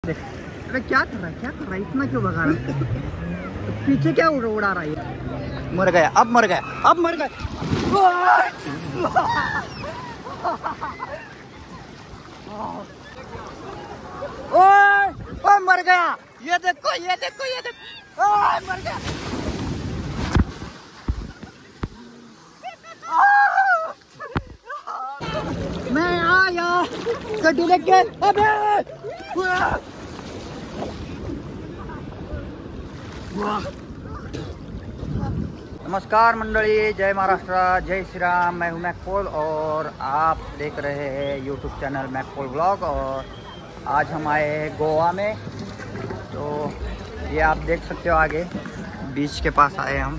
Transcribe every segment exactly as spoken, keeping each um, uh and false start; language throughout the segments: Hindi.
अरे क्या कर रहा है, क्या कर रहा है, इतना क्यों भगा रहा है? तो पीछे क्या उड़ उड़ा रहा है? मर गया, अब मर गया, अब मर गया। ओए, ओए मर गया। ये देखो, ये देखो, ये देखो, ओए मर गया। मैं आया गड्डी लेके। अबे नमस्कार मंडली, जय महाराष्ट्र, जय श्री राम। मैं हूं मैकपोल और आप देख रहे हैं यूट्यूब चैनल मैकपोल ब्लॉग। और आज हम आए हैं गोवा में, तो ये आप देख सकते हो आगे बीच के पास आए हम।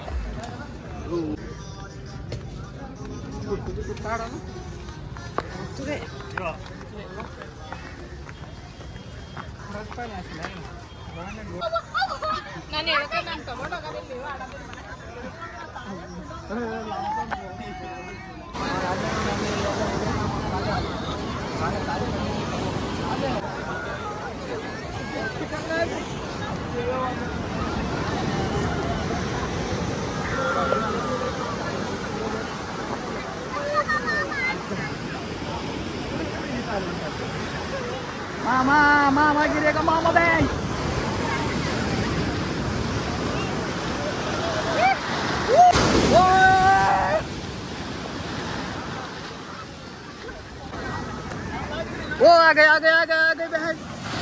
मामा मामा गिरेगा, मामा बैंक। वो आ गए, आ गए, आ गए, आ गए बहन।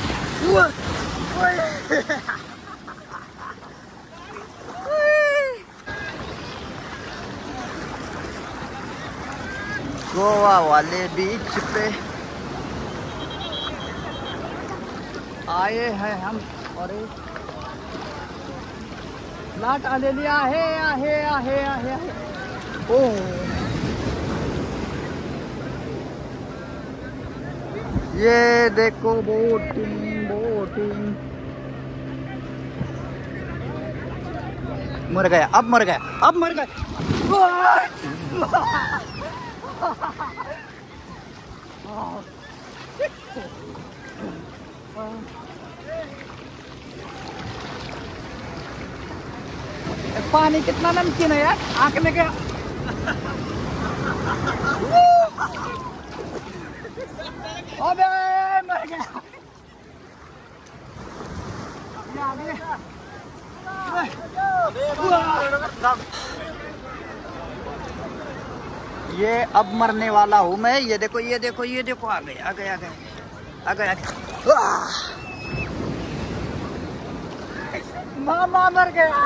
गोवा वाले बीच पे आए हैं हम और लाट आले लिया है, आहे आहे आहे आहे। ओ ये देखो बोटिंग, बोटिंग। मर गया, अब मर गया, अब मर गया। पानी कितना नमकीन है यार, आंख में क्या। अबे मर गया। ये अब मरने वाला हूँ मैं। ये देखो, ये देखो, ये देखो, आ गए, आ गए, आ गए, आ गए, आ गए। मामा मर गया।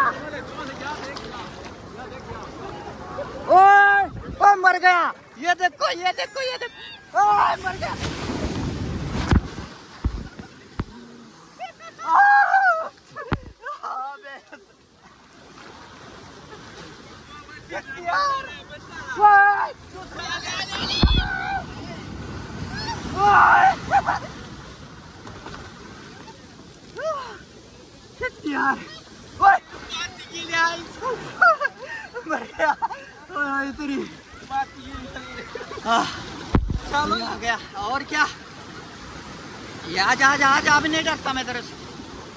ओए, ओए मर गया। ये देखो, ये देखो, ये देखो, ओए मर गया। यार मर गया। इतनी चलो आ गया और क्या। ये आज आज आज अब नहीं डरता मैं तेरे से।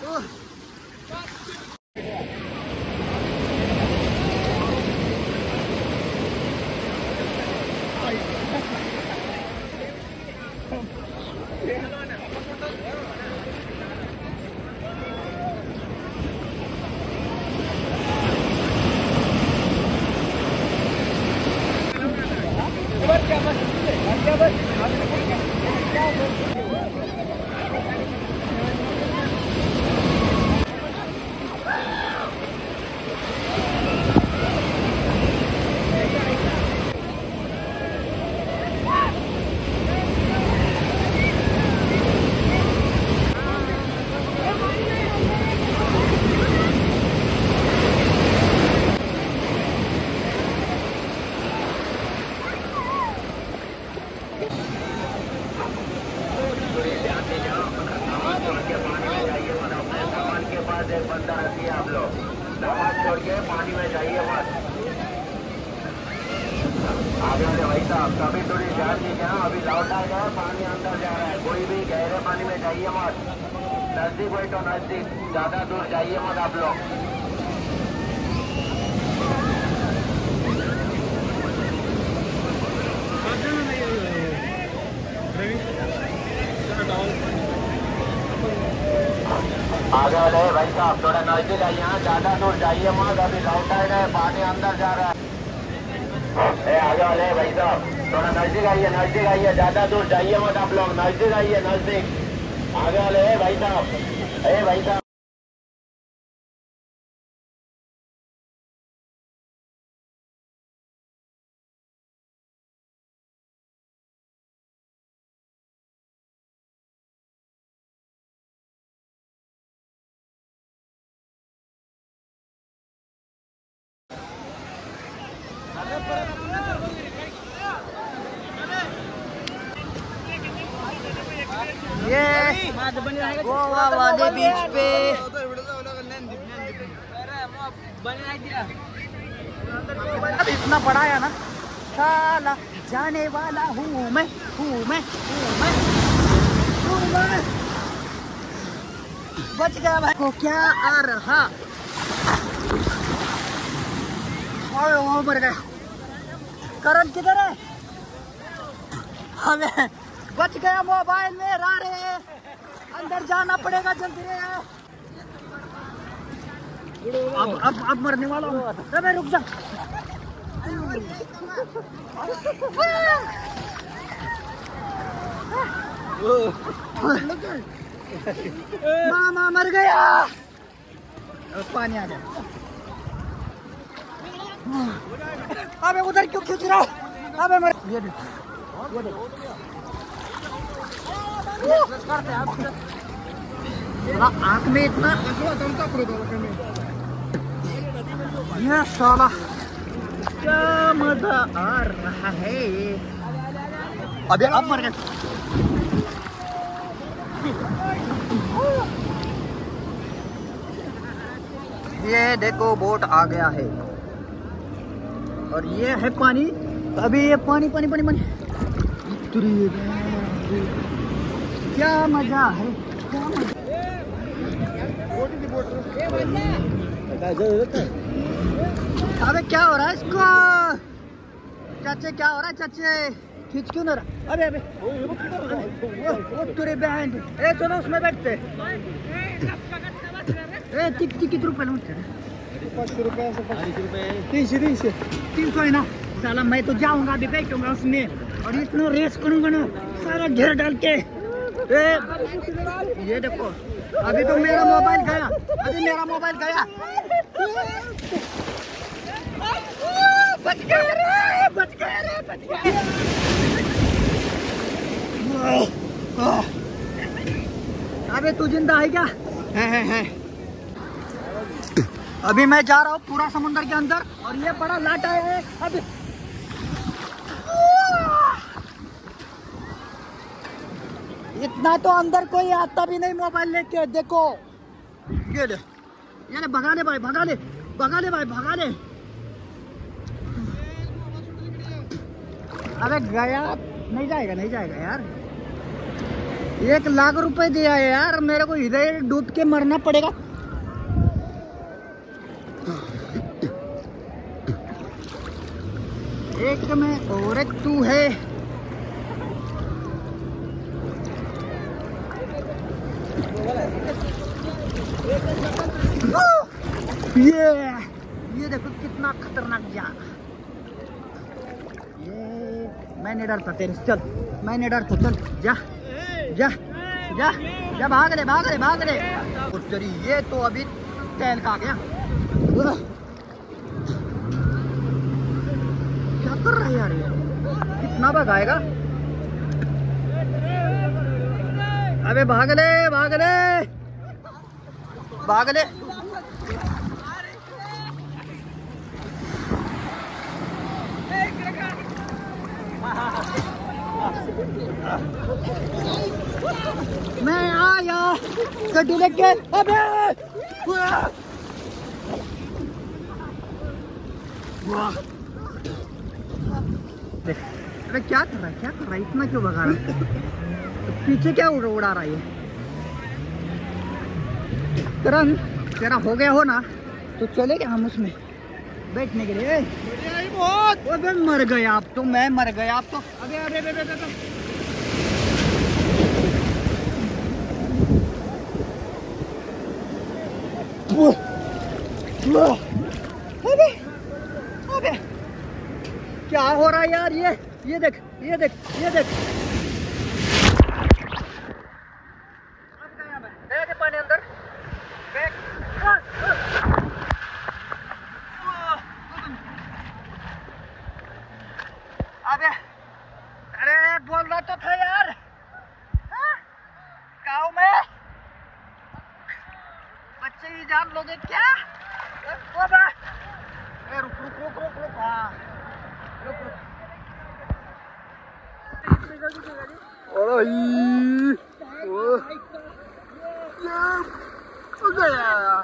आप लोग नमाज छोड़ के पानी में जाइए मत। आगे वाले भाई साहब कभी थोड़ी ध्यान दीजिए। अभी लौटा जाए, पानी अंदर जा रहा है, कोई भी गहरे पानी में जाइए मत। नजदीक बैठो, नजदीक, ज्यादा दूर जाइए मत आप लोग। आगे वाले भाई साहब थोड़ा नजदीक आइए, यहाँ ज्यादा दूर जाइए मत, अभी लौटा है, पानी अंदर जा रहा है। ए आगे वाले भाई साहब थोड़ा नजदीक आइए, नजदीक आइए, ज्यादा दूर जाइए मत आप लोग, नजदीक आइए, नजदीक। आगे वाले भाई साहब, ए भाई साहब। ये गोवा वाले बीच पे अब इतना बड़ा है ना, साला जाने वाला हूँ मैं, हूँ मैं, हूँ मैं, हूँ मैं। बच गया भाई को क्या आ रहा, और वो मर गया। करण किधर है? हमें बच गया, मोबाइल में रह रहे, अंदर जाना पड़ेगा जल्दी। अब अब अब मरने वाला हूँ, अबे रुक जा। मामा मर गया, पानी आ गया। अबे उधर क्यों खींच रहा? अबे मर, ये देखो, ये देखो। आँख में इतना ये साला क्या मजा आ रहा है। अबे अब मर गए। ये देखो बोट आ गया है और ये है पानी। अभी ये पानी पानी पानी पानी क्या मजा है, क्या मजा। अबे क्या हो रहा है इसको? चाचे क्या हो रहा है? चाचे खींच क्यों ना रहा? अबे अबे वो तेरे बहन, ए चलो उसमें बैठते। ए कितने रुपए लूट? पाँच रुपए तीन सौ तीन सौ तीन सौ है ना। साला मैं तो जाऊंगा, अभी बैठूंगा उसमें और इतना रेस करूंगा ना, सारा घेर डाल के। ए, ये देखो, अभी तो मेरा मोबाइल गया, अभी मेरा मोबाइल गया। बच गया रे, बच गया रे, बच गया। अबे तू जिंदा है क्या? है है है। अभी मैं जा रहा हूँ पूरा समुद्र के अंदर और ये बड़ा लाटा है। अभी इतना तो अंदर कोई आता भी नहीं मोबाइल लेके। देखो ये ले, ये ले, भगा ले भाई, भगा ले, भगा ले भाई, भगा ले। अबे गया नहीं जाएगा, नहीं जाएगा यार। एक लाख रुपए दिया है यार मेरे को, इधर डूब के मरना पड़ेगा। एक मैं और एक तू है। ये ये देखो कितना खतरनाक जान। ये मैं नहीं डरता तेरे से, चल मैं नहीं डरता, चल जा जा जा जा, भाग ले भाग ले भाग ले। तेरी ये तो अभी तेल का गया। क्या कर रहा है यार ये? कितना भगाएगा? अबे भाग ले भाग ले भाग ले। मैं आया गड्डी लेके। अबे अरे क्या कर रहा है, क्या कर रहा है, इतना क्यों भगा रहा है? पीछे क्या उड़ा उड़ा रहा है ये? करण तेरा हो गया हो ना तो चले गए हम उसमें बैठने के लिए। बहुत अबे मर गए आप तो, मैं मर गया आप तो। अबे अबे अबे अबे अबे अबे अबे क्या हो रहा है यार? ये ये देख ये देख ये देख पानी अंदर। अबे अरे बोल रहा तो था यार, गाँव में बच्चे ही जान लोगे क्या? ए, रुक रुक रुक रुक रुक हाँ रुक रुक। गया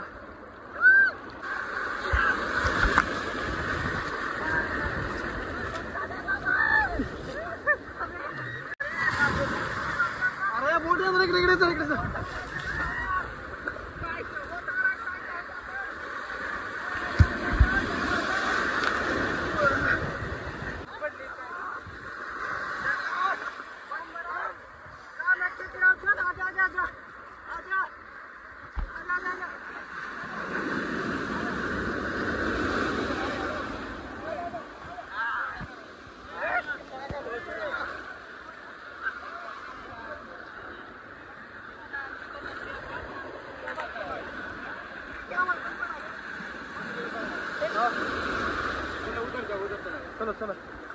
चलो चलो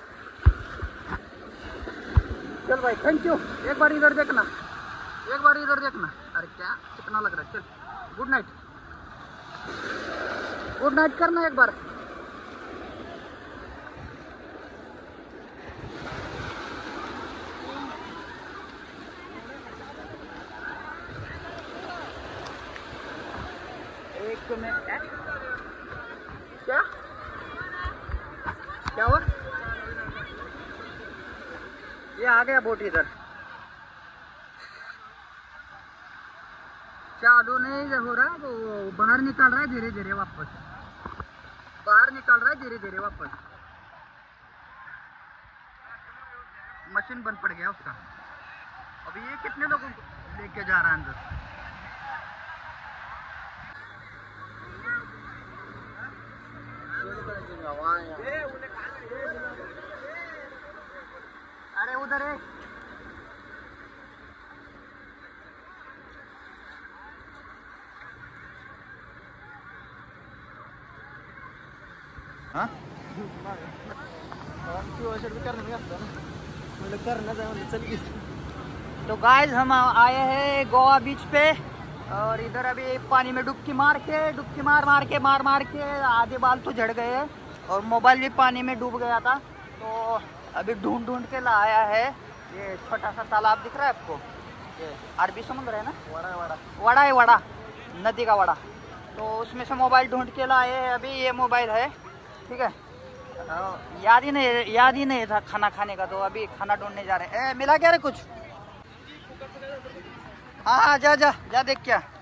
चल भाई, थैंक यू। एक बार इधर देखना, एक बार इधर देखना। अरे क्या कितना लग रहा है? चल गुड नाइट, गुड नाइट करना एक बार। एक मिनट, क्या क्या हुआ? ये आ गया बोट इधर। चालू नहीं हो रहा, वो बाहर निकल रहा है धीरे धीरे वापस, बाहर निकल रहा है धीरे धीरे वापस। मशीन बंद पड़ गया उसका। अभी ये कितने लोगों को लेके जा रहा है अंदर? अरे उधर है। हाँ तो गाइस हम आए हैं गोवा बीच पे, और इधर अभी पानी में डुबकी मार के डुबकी मार मार के मार मार के आधे बाल तो झड़ गए हैं, और मोबाइल भी पानी में डूब गया था। तो अभी ढूंढ ढूंढ के लाया है। ये छोटा सा तालाब दिख रहा है आपको, ये अरबी समुद्र है ना, वड़ा वड़ा वड़ा है, वड़ा नदी का वड़ा। तो उसमें से मोबाइल ढूंढ के लाए हैं। अभी ये मोबाइल है, ठीक है। याद ही नहीं याद ही नहीं था खाना खाने का, तो अभी खाना ढूंढने जा रहे हैं। ए, मिला क्या रे कुछ? हाँ हाँ जा जा जा देख क्या।